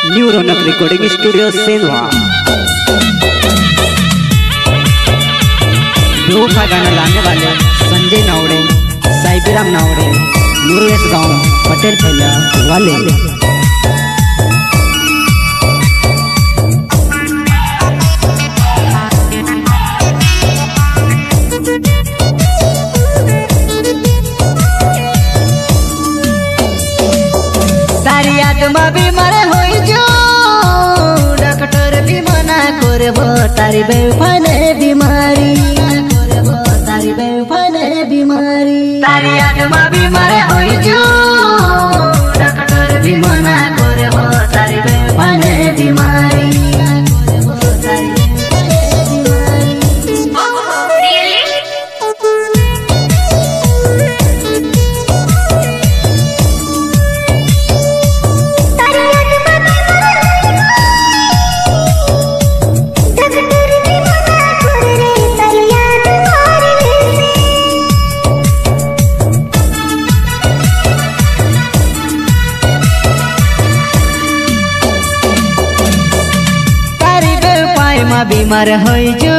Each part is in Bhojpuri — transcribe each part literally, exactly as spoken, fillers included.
New Raunak recording studio Sendhwa. बेवफा गाना गाने वाले संजय नावड़े, साइबीराम नावड़े, मुरुगेश गांव पटेल फैला वाले। तारी याद में बीमार होई जो डॉक्टर भी मना करबो तारी बेवफा ने बीमारी करबो तारी बेवफा ने बीमारी। तारी याद में बीमार होई जो डॉक्टर भी मना करबो तारी बेवफा ने बीमारी करबो तारी बीमार होई जो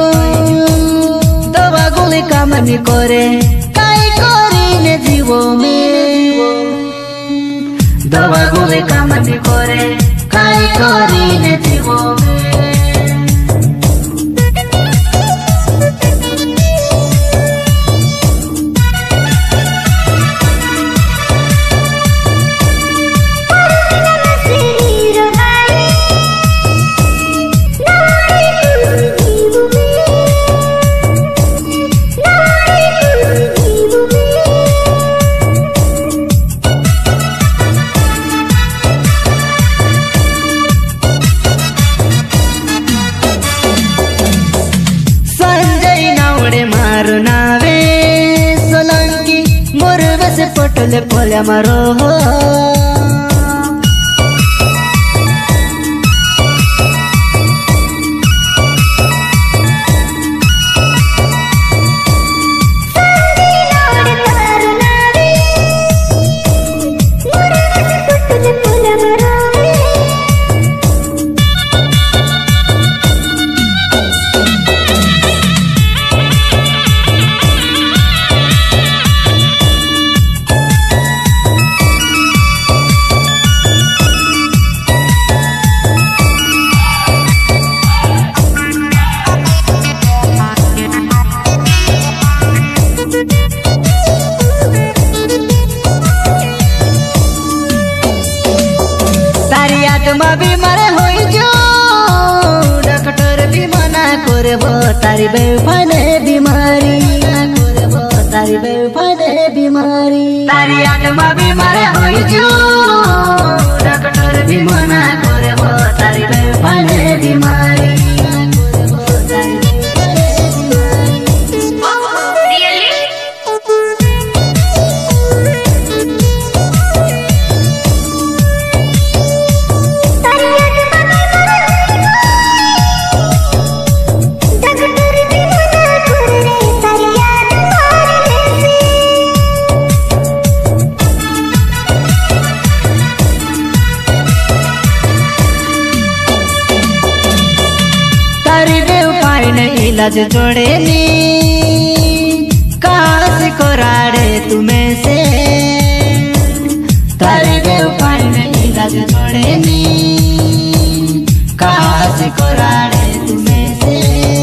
दवा गोली काम नहीं करे काई करी ने जीवो में दवा गोली काम नहीं करे काई करी ने जीवो में। नावे सोलंकी मोरवे से पटले पोल्या मारो बीमार होई जो डॉक्टर भी मना करबो तारी बेवफा ने बीमारी करबो तारी बेवफा ने बीमारी। तारी आत्मा बीमार होई जो डॉक्टर भी मना करबो तारी बेवफा ने बीमारी करबो तारी इलाज जोड़े नी काश कोराड़े तुम्हें से तारे बेवफा ने इलाज जोड़े नी काश कोराड़े तुम्हें से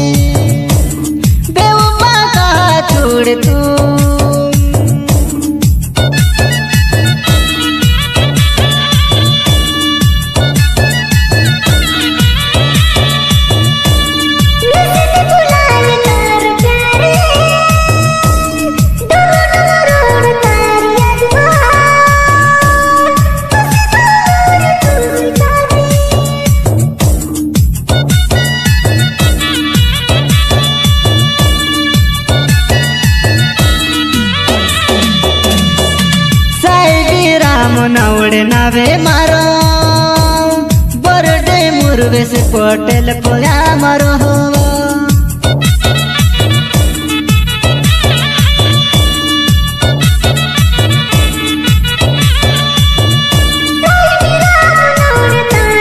बेवफा का छोड़ तू नावड़े नावे मारो बरडे मुरुवे से पटेल पोया मारो तारी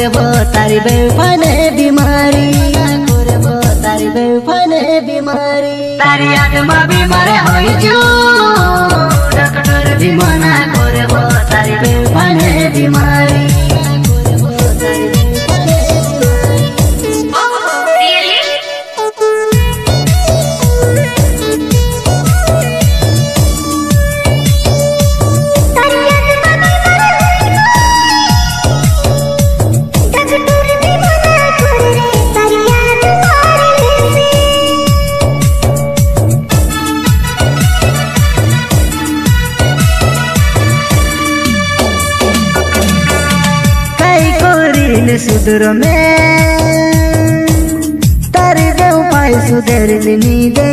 करबो तारी बेवफाई ने बीमारी करबो तारी बेवफाई ने बीमारी तारी याद में बीमार होई जो डॉक्टर भी मना करबो तारी बेवफाई ने बीमारी करबो तारी बेवफाई ने सुधर में तारी बेवफाई सुधर नहीं दे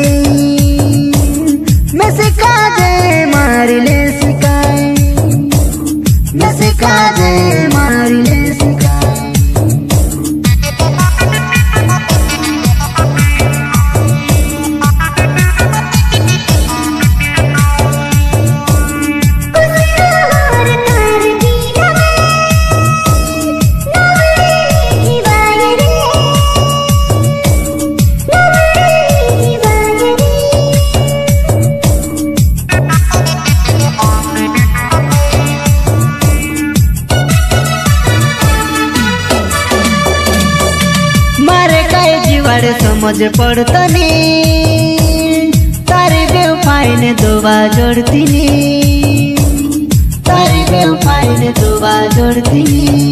मैं सिखा दे मारी ले सिखाए मैं सिखा दे मारी ले सिखाए समझ पड़तनी तारी बेवफाई ने दुआ जोड़ती तारी बेवफाई ने दुआ जोड़ती